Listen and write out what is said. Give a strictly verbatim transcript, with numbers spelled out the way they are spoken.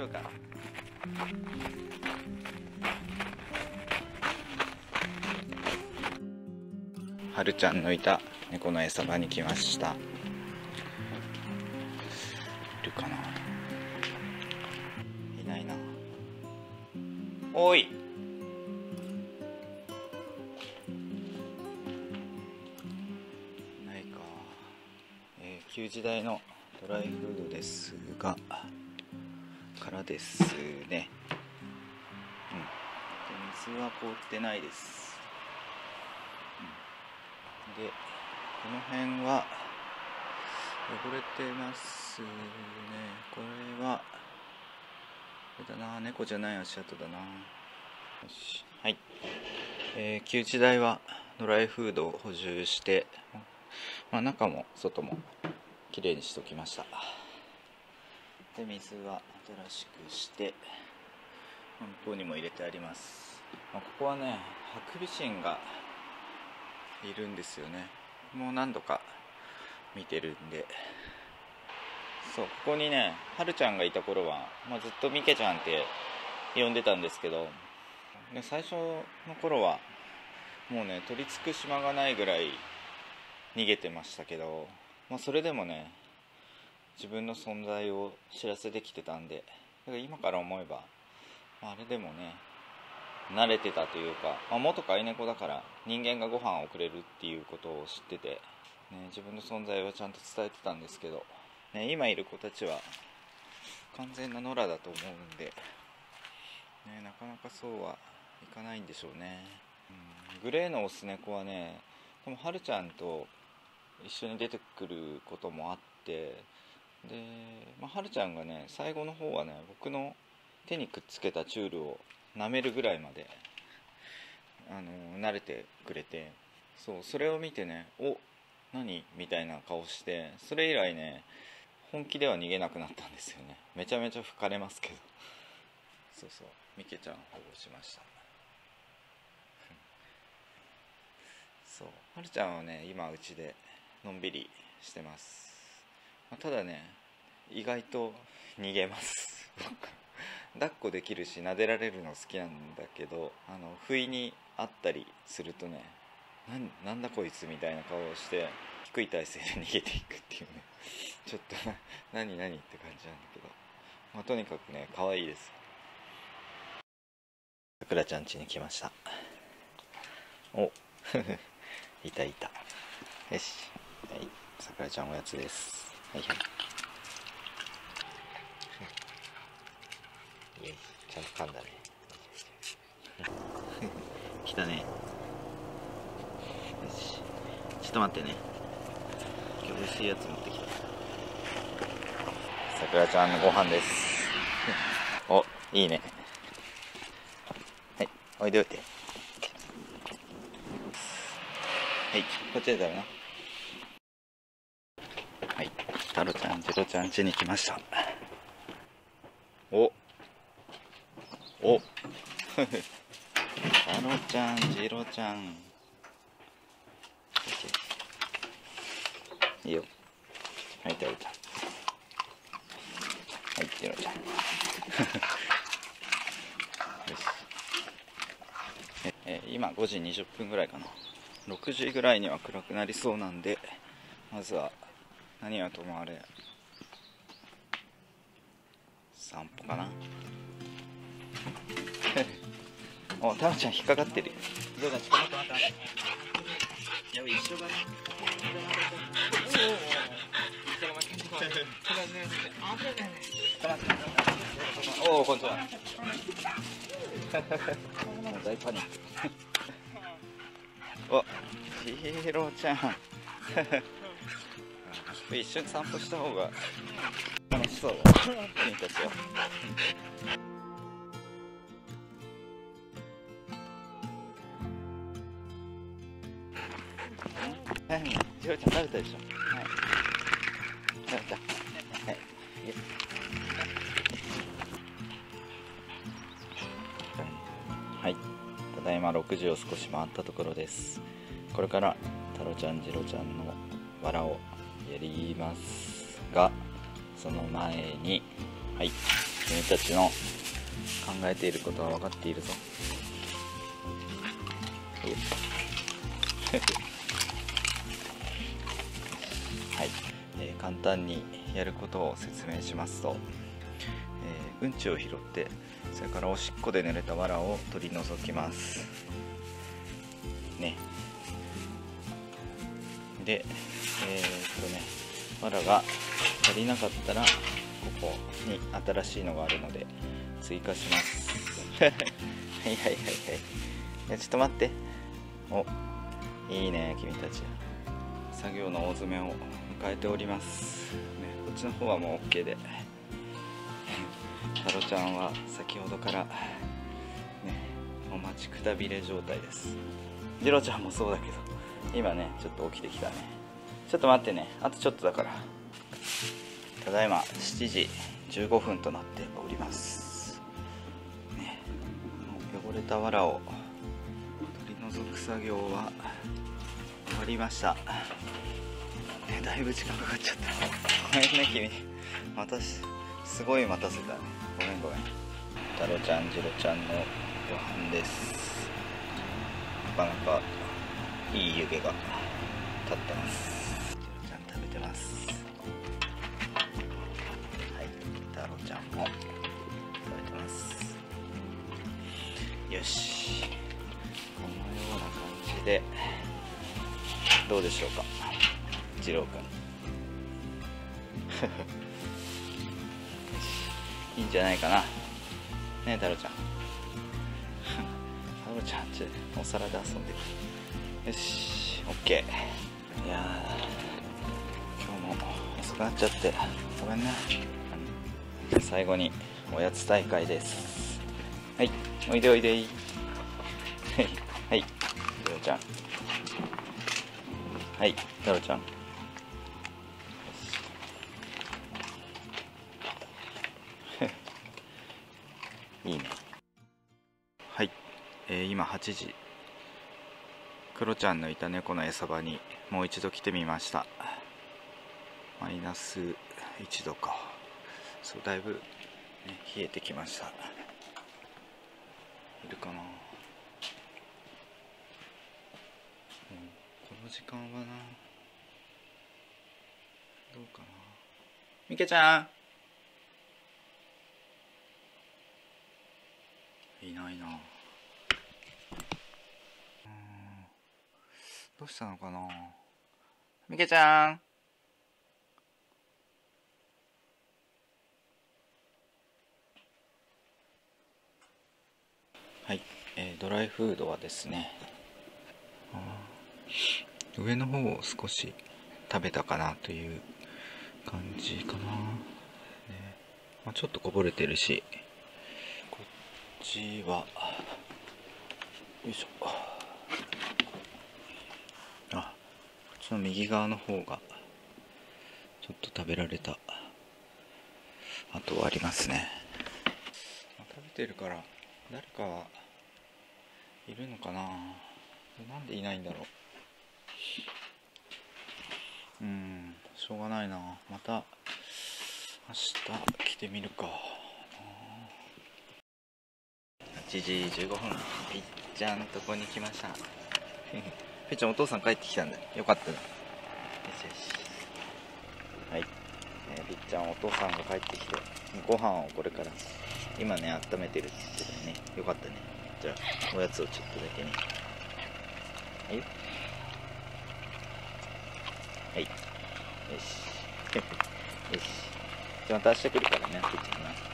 丈夫かな。はるちゃんのいた猫の餌場に来ました。いるかな。いないな。おい、ないか。えー、旧時代のドライフードですがからですね。うん、で水は凍ってないです。うん、でこの辺は汚れてますね。これはこれだな、猫じゃない足跡だな。よし、はい、えー、旧時代はドライフードを補充して、まあ、中も外もきれいにしておきました。で水は新しくして本当にも入れてあります。まあ、ここはねハクビシンがいるんですよね。もう何度か見てるんで。そう、ここにねはるちゃんがいた頃は、まあ、ずっとみけちゃんって呼んでたんですけど、で最初の頃はもうね取り付く島がないぐらい逃げてましたけど、まあ、それでもね自分の存在を知らせてきてたんで、だから今から思えば、まあ、あれでもね慣れてたというか、まあ、元飼い猫だから人間がご飯をくれるっていうことを知ってて、ね、自分の存在はちゃんと伝えてたんですけど、ね、今いる子たちは完全な野良だと思うんで、ね、なかなかそうはいかないんでしょうね。うん、グレーのオス猫はねでもはるちゃんと一緒に出てくることもあって、で、まあ、はるちゃんがね最後の方はね僕の手にくっつけたチュールを舐めるぐらいまであの慣れてくれて、そうそれを見てねお何みたいな顔して、それ以来ね本気では逃げなくなったんですよね。めちゃめちゃ吹かれますけど。そうそう、みけちゃん保護しました。そう、はるちゃんはね今うちでのんびりしてます。まあ、ただね意外と逃げます抱っこできるし撫でられるの好きなんだけど、あの不意に会ったりするとね な, なんだこいつみたいな顔をして低い体勢で逃げていくっていうねちょっと何何って感じなんだけど、まあ、とにかくね可愛いです。さくらちゃん家に来ました。おいたいた。よし、はい、さくらちゃんおやつです。はいはい、ちゃんと噛んだね来たね。よし、ちょっと待ってね、今日美味しいやつ持ってきた。さくらちゃんのご飯ですお、いいね。はい、おいでおいで。はい、こっちで食べな。はい、タロちゃん、ジロちゃん家に来ました。おおタロちゃん、ジロちゃん、いいよ。はい、タロちゃん、はい、ジロちゃんよし、えー、今ごじにじゅっぷんぐらいかな。ろくじぐらいには暗くなりそうなんで、まずは何はともあれ散歩かなお、タロちゃん引っかかってるよ。どうだ、ちょっと待って待って待って。やべ、一緒だね。おお、こんにちは。大パニック。お、ヒロちゃん一緒に散歩した方が楽しそうだ君たちははい、ジロちゃん食べたでしょ。はい、食べた。はい、はい、ただいまろくじを少し回ったところです。これからタロちゃん、ジロちゃんの藁をやりますが、その前に、はい、 君たちの考えていることは分かっているぞ。はい、えー簡単にやることを説明しますと、えーうんちを拾って、それからおしっこで濡れた藁を取り除きますね。で、えー、っとね藁が足りなかったらここに新しいのがあるので追加しますはいはいはいはい。いやちょっと待って、お、いいね君たち。作業の大詰めを迎えております、ね、こっちの方はもう OK でタロちゃんは先ほどからねお待ちくたびれ状態です。ジロちゃんもそうだけど今ねちょっと起きてきたね。ちょっと待ってね、あとちょっとだから。ただいましちじじゅうごふんとなっております、ね、汚れた藁を取り除く作業は終わりました、ね、だいぶ時間かかっちゃった。ごめんね君、私すごい待たせたね。ごめんごめん。タロちゃんジロちゃんのご飯です。なかなかいい湯気が立ってます。ジロちゃん食べてます。はい、タロちゃんも食べてます。よし、このような感じでどうでしょうかジローくんいいんじゃないかな。ねえタロちゃんタロちゃんちお皿で遊んでる。よし OK。 いやー今日も遅くなっちゃってごめんね。最後におやつ大会です。はい、おいでおいでいはいはいタロちゃん、はいタロちゃん、いいね。はい、えー、今はちじ。クロちゃんのいた猫の餌場にもう一度来てみました。マイナスいちどか。そう、だいぶ、ね、冷えてきました。いるかな、うん、この時間はな、どうかな。みけちゃんいないな。どうしたのかな。みけちゃん。はい、えー、ドライフードはですね、上の方を少し食べたかなという感じかな、ね。まあ、ちょっとこぼれてるし、こっちはよいしょ、あ、こっちの右側の方がちょっと食べられた跡はありますね。まあ、食べてるから誰かはいるのかな。なんでいないんだろう。うん、しょうがないな。また明日来てみるか。はちじじゅうごふん、ぴっちゃんとこに来ましたぴっちゃんお父さん帰ってきたんだよ。よかったな。よしよし。はい、えー、ぴっちゃんお父さんが帰ってきてご飯をこれから今ね温めてるって言ってたね。よかったね。じゃあおやつをちょっとだけね。はいはい、よしよし。じゃあまた明日来るからね、ぴっちゃんな。